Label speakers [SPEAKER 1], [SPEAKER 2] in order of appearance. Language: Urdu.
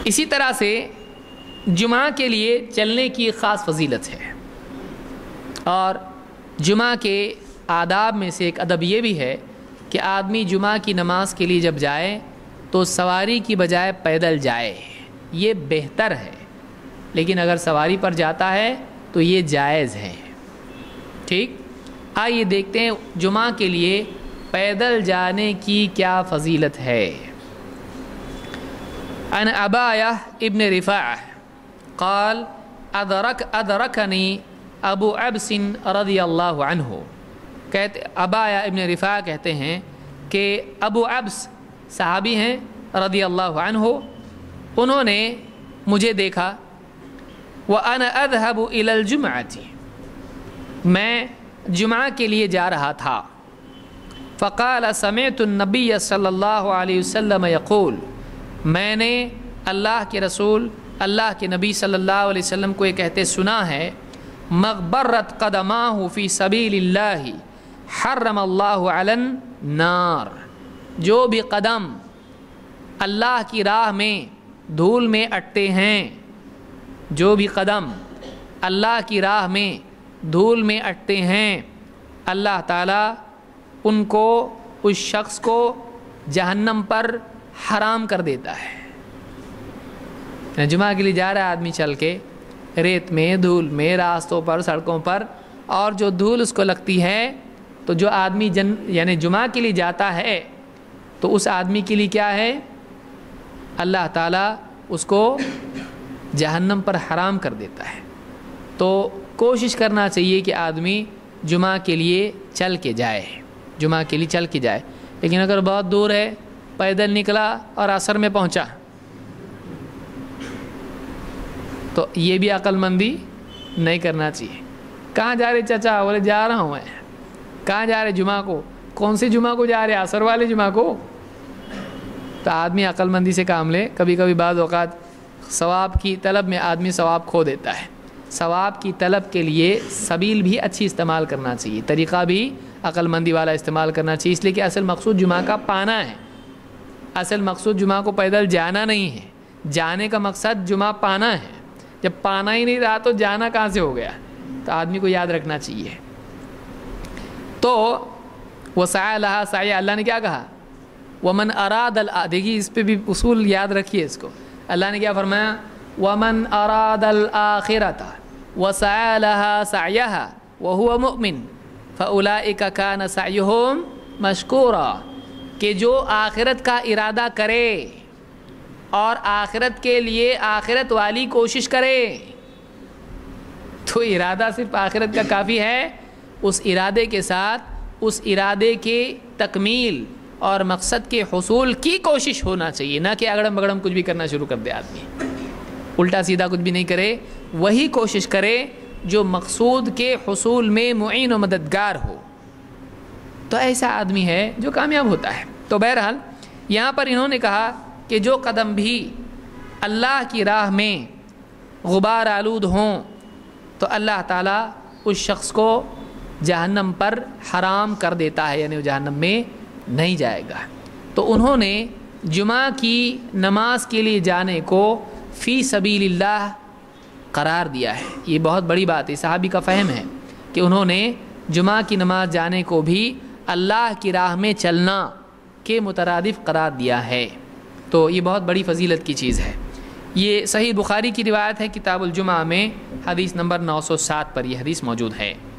[SPEAKER 1] اسی طرح سے جمعہ کے لیے چلنے کی خاص فضیلت ہے، اور جمعہ کے آداب میں سے ایک ادب یہ بھی ہے کہ آدمی جمعہ کی نماز کے لیے جب جائے تو سواری کی بجائے پیدل جائے، یہ بہتر ہے، لیکن اگر سواری پر جاتا ہے تو یہ جائز ہے۔ ٹھیک، آئیے دیکھتے ہیں جمعہ کے لیے پیدل جانے کی کیا فضیلت ہے۔ عن عبایہ ابن رفاعہ قال ادرکنی ابو عبس رضی اللہ عنہ، کہتے عبایہ ابن رفاعہ کہتے ہیں کہ ابو عبس صحابی ہیں رضی اللہ عنہ، انہوں نے مجھے دیکھا، وَأَنَا أَذْهَبُ إِلَى الْجُمْعَةِ، میں جمعہ کے لیے جا رہا تھا، فقال سمعت النبی صلی اللہ علیہ وسلم یقول، میں نے اللہ کے رسول اللہ کے نبی صلی اللہ علیہ وسلم کو یہ کہتے سنا ہے، مغبرت قدماہ فی سبیل اللہ حرم اللہ علی النار، جو بھی قدم اللہ کی راہ میں دھول میں اٹتے ہیں، جو بھی قدم اللہ کی راہ میں دھول میں اٹتے ہیں، اللہ تعالیٰ ان کو، اس شخص کو جہنم پر حرام کر دیتا ہے۔ جمعہ کے لیے جا رہا ہے آدمی چل کے، ریت میں، دھول میں، راستوں پر، سڑکوں پر، اور جو دھول اس کو لگتی ہے، تو جو آدمی یعنی جمعہ کے لیے جاتا ہے تو اس آدمی کے لیے کیا ہے؟ اللہ تعالیٰ اس کو جہنم پر حرام کر دیتا ہے۔ تو کوشش کرنا چاہیے کہ آدمی جمعہ کے لیے چل کے جائے، جمعہ کے لیے چل کے جائے، لیکن اگر بہت دور ہے، پیدل نکلا اور عصر میں پہنچا، تو یہ بھی عقل مندی نہیں کرنا چاہیے۔ کہاں جا رہے چچا؟ بولے جا رہا ہوں میں۔ کہاں جا رہے؟ جمعہ کو۔ کون سے جمعہ کو جا رہے؟ عصر والے جمعہ کو۔ تو آدمی عقل مندی سے کام لے۔ کبھی کبھی بعض اوقات ثواب کی طلب میں آدمی ثواب کھو دیتا ہے۔ ثواب کی طلب کے لیے سبیل بھی اچھی استعمال کرنا چاہیے، طریقہ بھی عقل مندی والا استعمال کرنا چاہیے، اس لیے کہ اصل مقصود جمعہ کا پانا ہے، اصل مقصود جمعہ کو پیدل جانا نہیں ہے، جانے کا مقصد جمعہ پانا ہے۔ جب پانا ہی نہیں رہا تو جانا کہاں سے ہو گیا؟ تو آدمی کو یاد رکھنا چاہیے۔ تو وسعی لہا سعی، اللہ نے کیا کہا؟ ومن اراد دیکھیے اس پہ بھی اصول یاد رکھیے اس کو۔ اللہ نے کیا فرمایا؟ ومن اراد الآخرۃ وسعی لہا سعیہا وہو مؤمن فاولئک کان سعیہم مشکورا، کہ جو آخرت کا ارادہ کرے اور آخرت کے لیے آخرت والی کوشش کرے، تو ارادہ صرف آخرت کا کافی ہے، اس ارادے کے ساتھ اس ارادے کے تکمیل اور مقصد کے حصول کی کوشش ہونا چاہیے، نہ کہ اگڑم بگڑم کچھ بھی کرنا شروع کر دے آدمی، الٹا سیدھا کچھ بھی نہیں کرے، وہی کوشش کرے جو مقصود کے حصول میں معین و مددگار ہو، تو ایسا آدمی ہے جو کامیاب ہوتا ہے۔ تو بہرحال یہاں پر انہوں نے کہا کہ جو قدم بھی اللہ کی راہ میں غبار آلود ہوں تو اللہ تعالیٰ اس شخص کو جہنم پر حرام کر دیتا ہے، یعنی وہ جہنم میں نہیں جائے گا۔ تو انہوں نے جمعہ کی نماز کے لیے جانے کو فی سبیل اللہ قرار دیا ہے۔ یہ بہت بڑی بات ہے، صحابی کا فہم ہے کہ انہوں نے جمعہ کی نماز جانے کو بھی اللہ کی راہ میں چلنا کے مترادف قرار دیا ہے، تو یہ بہت بڑی فضیلت کی چیز ہے۔ یہ صحیح بخاری کی روایت ہے، کتاب الجمعہ میں حدیث نمبر 907 پر یہ حدیث موجود ہے۔